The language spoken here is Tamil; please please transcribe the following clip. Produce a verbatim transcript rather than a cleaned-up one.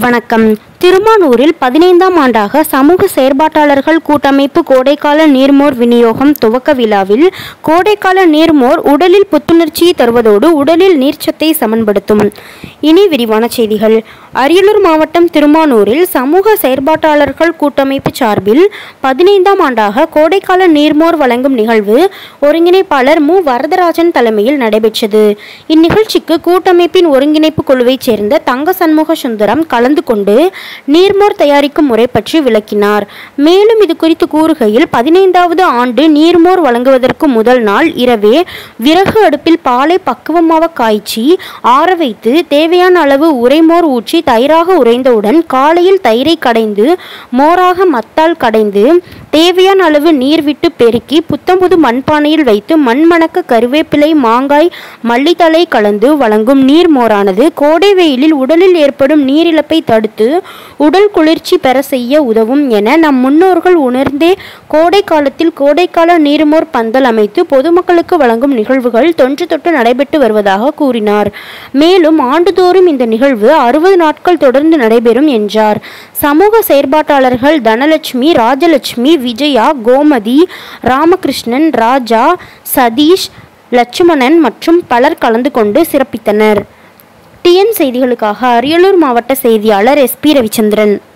வணக்கம். திருமானூரில் பதினைந்தாம் ஆண்டாக சமூக செயற்பாட்டாளர்கள் கூட்டமைப்பு கோடைக்கால நீர்மோர் விநியோகம் துவக்க விழாவில் கோடைக்கால நீர்மோர் உடலில் புத்துணர்ச்சியை தருவதோடு உடலில் நீர்ச்சத்தை சமன்படுத்தும். இனி விரிவான செய்திகள். அரியலூர் மாவட்டம் திருமானூரில் சமூக செயற்பாட்டாளர்கள் கூட்டமைப்பு சார்பில் பதினைந்தாம் ஆண்டாக கோடைக்கால நீர்மோர் வழங்கும் நிகழ்வு ஒருங்கிணைப்பாளர் மு வரதராஜன் தலைமையில் நடைபெற்றது. இந்நிகழ்ச்சிக்கு கூட்டமைப்பின் ஒருங்கிணைப்பு குழுவைச் சேர்ந்த தங்க சண்முக சுந்தரம் கலந்து கொண்டு நீர்மோர் தயாரிக்கும் முறை பற்றி விளக்கினார். மேலும் இது குறித்து கூறுகையில், பதினைந்தாவது ஆண்டு நீர்மோர் வழங்குவதற்கு முதல் நாள் இரவே விறகு அடுப்பில் பாலை பக்குவமாக காய்ச்சி ஆற வைத்து தேவையான அளவு உரைமோர் ஊற்றி தயிராக உறைந்தவுடன் காலையில் தயிரை கடைந்து மோராக மத்தால் கடைந்து தேவையான அளவு நீர் விட்டு பெருக்கி புத்தம்புது மண்பானையில் வைத்து மண்மணக்க கருவேப்பிலை மாங்காய் மல்லித்தலை கலந்து வழங்கும் நீர்மோரானது கோடை வெயிலில் உடலில் ஏற்படும் நீரிழப்பை தடுத்து உடல் குளிர்ச்சி பெற செய்ய உதவும் என நம் முன்னோர்கள் உணர்ந்தே கோடை காலத்தில் கோடைக்கால நீர்மோர் பந்தல் அமைத்து பொதுமக்களுக்கு வழங்கும் நிகழ்வுகள் தொன்று தொட்டு நடைபெற்று வருவதாக கூறினார். மேலும் ஆண்டுதோறும் இந்த நிகழ்வு அறுபது நாட்கள் தொடர்ந்து நடைபெறும் என்றார். சமூக செயற்பாட்டாளர்கள் தனலட்சுமி, ராஜலட்சுமி, விஜயா, கோமதி, ராமகிருஷ்ணன், ராஜா, சதீஷ், லட்சுமணன் மற்றும் பலர் கலந்து கொண்டு சிறப்பித்தனர். டிஎன் செய்திகளுக்காக அரியலூர் மாவட்ட செய்தியாளர் எஸ் பி ரவிச்சந்திரன்.